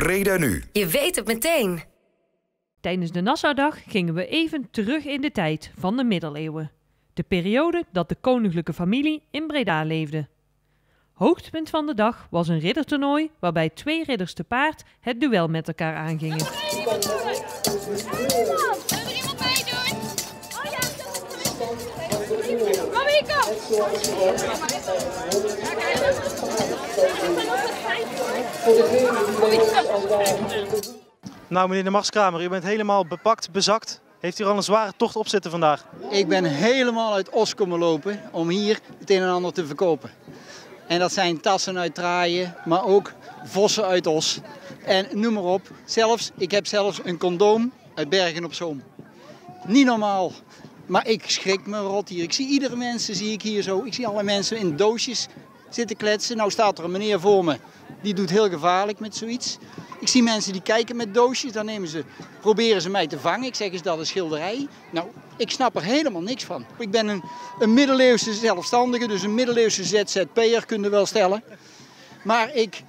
Breda nu. Je weet het meteen. Tijdens de Nassaudag gingen we even terug in de tijd van de middeleeuwen. De periode dat de koninklijke familie in Breda leefde. Hoogtepunt van de dag was een riddertoernooi waarbij 2 ridders te paard het duel met elkaar aangingen. Nou meneer de Machtskramer, u bent helemaal bepakt, bezakt. Heeft u er al een zware tocht op zitten vandaag? Ik ben helemaal uit Os komen lopen om hier het een en ander te verkopen. En dat zijn tassen uit Traaien, maar ook vossen uit Os. En noem maar op. Ik heb zelfs een condoom uit Bergen op Zoom. Niet normaal. Maar ik schrik me rot hier. Ik zie iedere mensen zie ik hier zo. Ik zie alle mensen in doosjes zitten kletsen. Nou staat er een meneer voor me. Die doet heel gevaarlijk met zoiets. Ik zie mensen die kijken met doosjes. Dan proberen ze mij te vangen. Ik zeg, is dat een schilderij? Nou, ik snap er helemaal niks van. Ik ben een middeleeuwse zelfstandige. Dus een middeleeuwse ZZP'er kun je wel stellen. Maar ik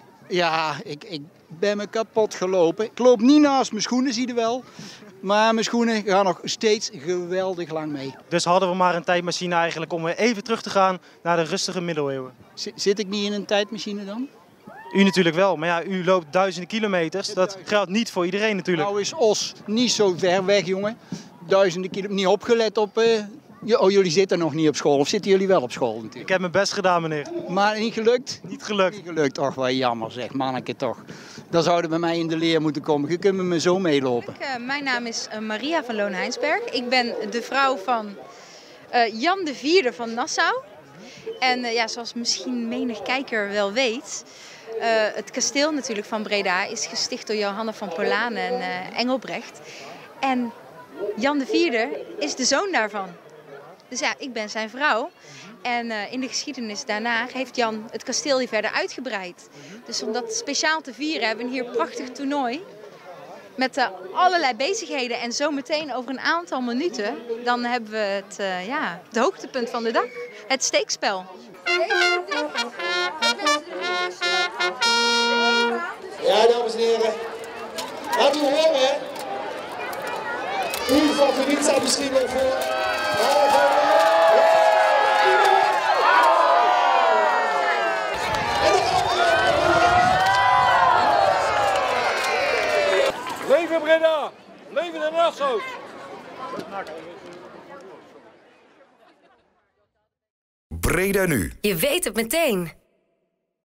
ben me kapot gelopen. Ik loop niet naast mijn schoenen, zie je wel. Maar mijn schoenen gaan nog steeds geweldig lang mee. Dus hadden we maar een tijdmachine eigenlijk om weer even terug te gaan naar de rustige middeleeuwen. Zit ik niet in een tijdmachine dan? U natuurlijk wel, maar ja, u loopt duizenden kilometers. Dat geldt niet voor iedereen natuurlijk. Nou is Os niet zo ver weg, jongen. Duizenden kilometers, niet opgelet op... jullie zitten nog niet op school, of zitten jullie wel op school natuurlijk? Ik heb mijn best gedaan, meneer. Maar niet gelukt? Niet gelukt. Niet gelukt, och wat jammer zeg, manneke toch. Dan zouden bij mij in de leer moeten komen. Je kunt met me zo meelopen. Mijn naam is Maria van Loon-Heinsberg. Ik ben de vrouw van Jan IV van Nassau. En zoals misschien menig kijker wel weet... het kasteel natuurlijk van Breda is gesticht door Johanna van Polanen en Engelbrecht. En Jan IV is de zoon daarvan. Dus ja, ik ben zijn vrouw. En in de geschiedenis daarna heeft Jan het kasteel hier verder uitgebreid. Dus om dat speciaal te vieren hebben we hier een prachtig toernooi. Met allerlei bezigheden. En zo meteen over een aantal minuten, dan hebben we het hoogtepunt van de dag. Het steekspel. Ja, dames en heren. Laat u horen. Uw favoriet staat misschien wel voor. Leven Breda! Leven de Nassau! Breda nu. Je weet het meteen.